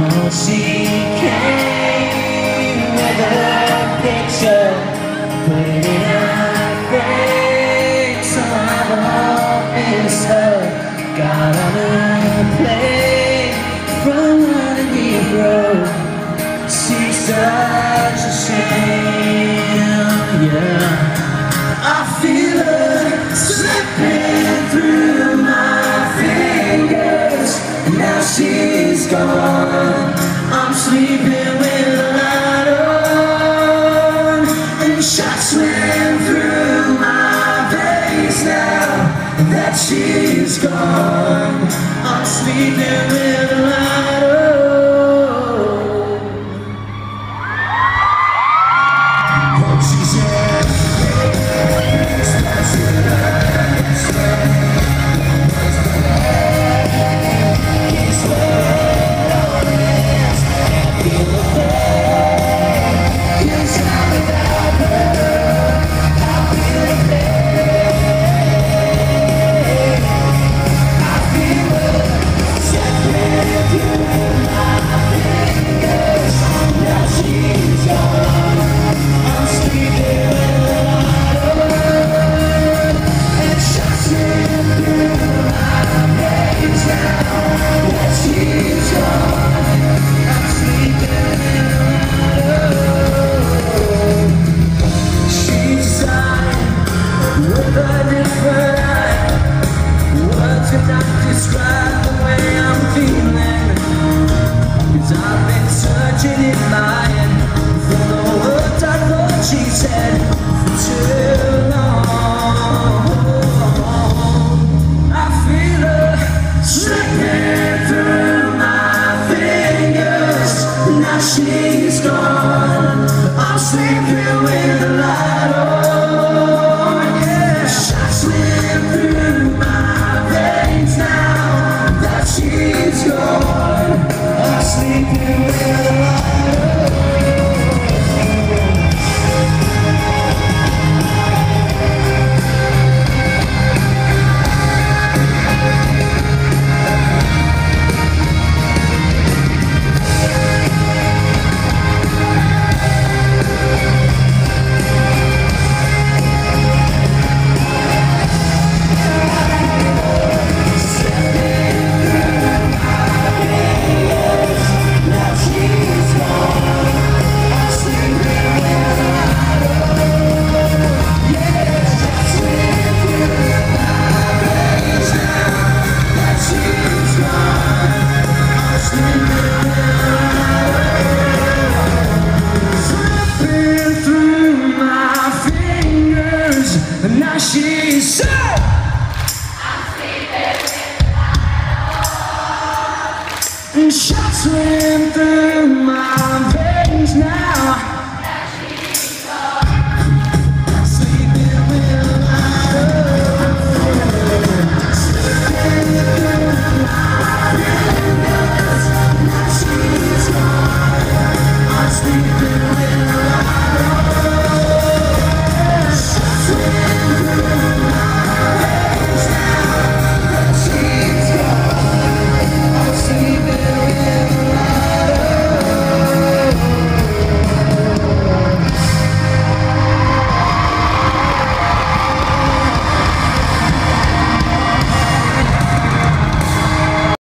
Oh, she came with a picture, put it in her frame, so I won't miss her. Got on a plane from London Heathrow. She's such a shame, yeah. I feel her slipping through my fingers. Now she's gone. I'm sleeping with the light on, and shots swim through my veins now that she's gone. I'm sleeping with the light on. Oh, she said, it's not too late. Describe the way I'm feeling, 'cause I've been searching in my head for the words I thought she said for too long. I feel her slipping through my fingers. Now she's gone. I'm sleeping with the light on, yeah. Shots swim through my veins now that she's gone. I'm sleeping with the light on. Now she's so I'm sleeping with the light on, and shots swim through my